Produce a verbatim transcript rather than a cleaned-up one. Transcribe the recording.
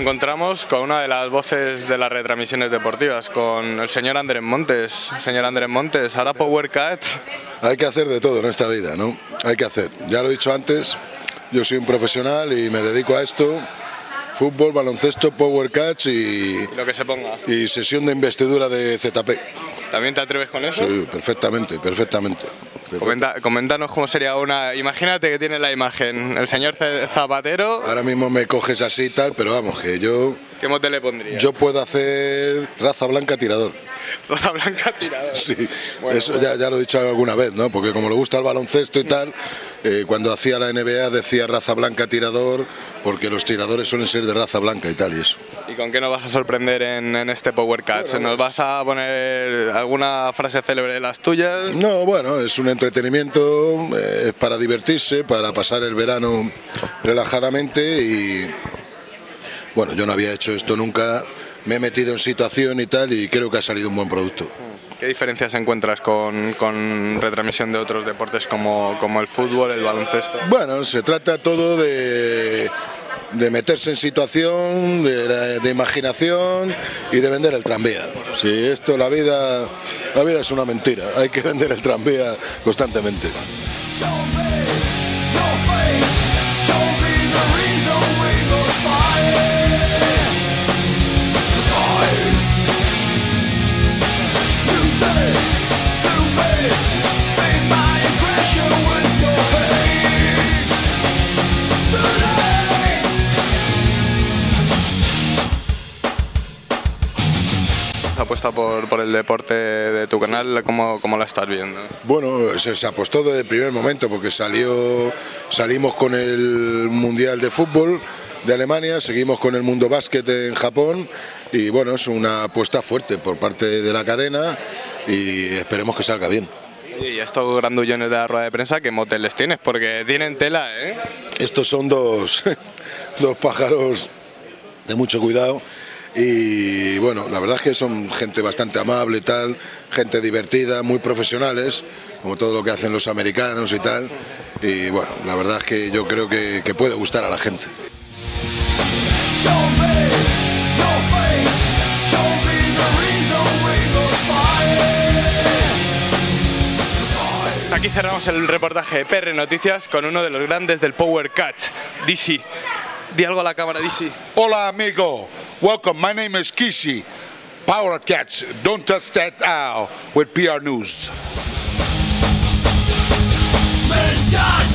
encontramos con una de las voces de las retransmisiones deportivas, con el señor Andrés Montes. Señor Andrés Montes, ahora Power Catch. Hay que hacer de todo en esta vida, ¿no? Hay que hacer. Ya lo he dicho antes, yo soy un profesional y me dedico a esto. Fútbol, baloncesto, Power Catch y, Y lo que se ponga. y sesión de investidura de Z P. ¿También te atreves con eso? Sí, perfectamente, perfectamente. Comenta, coméntanos cómo sería una... Imagínate que tiene la imagen, el señor Zapatero. Ahora mismo me coges así y tal, pero vamos, que yo... ¿Qué mote le pondrías? Yo puedo hacer raza blanca tirador. Raza blanca tirador. Sí, Bueno, eso pues... ya, ya lo he dicho alguna vez, ¿no? Porque como le gusta el baloncesto y tal, eh, cuando hacía la N B A decía raza blanca tirador, porque los tiradores suelen ser de raza blanca y tal y eso. ¿Y con qué nos vas a sorprender en, en este Power Catch? ¿Nos vas a poner alguna frase célebre de las tuyas? No, bueno, es un entretenimiento, eh, es para divertirse, para pasar el verano relajadamente y... Bueno, yo no había hecho esto nunca, me he metido en situación y tal y creo que ha salido un buen producto. ¿Qué diferencias encuentras con, con retransmisión de otros deportes como, como el fútbol, el baloncesto? Bueno, se trata todo de, de meterse en situación, de, de imaginación y de vender el tranvía. Si esto, la vida, la vida es una mentira, hay que vender el tranvía constantemente. Apuesta por, por el deporte de tu canal, ¿cómo, cómo la estás viendo? Bueno, se, se apostó desde el primer momento porque salió, salimos con el Mundial de Fútbol de Alemania, seguimos con el Mundo Básquet en Japón y bueno, es una apuesta fuerte por parte de la cadena y esperemos que salga bien. Y estos grandullones de la rueda de prensa, ¿qué motes les tienes? Porque tienen tela, ¿eh? Estos son dos, dos pájaros de mucho cuidado. Y bueno, la verdad es que son gente bastante amable y tal, gente divertida, muy profesionales, como todo lo que hacen los americanos y tal. Y bueno, la verdad es que yo creo que, que puede gustar a la gente. Aquí cerramos el reportaje de P R Noticias con uno de los grandes del Power Catch, D C. Di algo a la cámara, D C. Hola, amigo. Welcome. My name is Kishi. Power Catch. Don't touch that owl with P R News.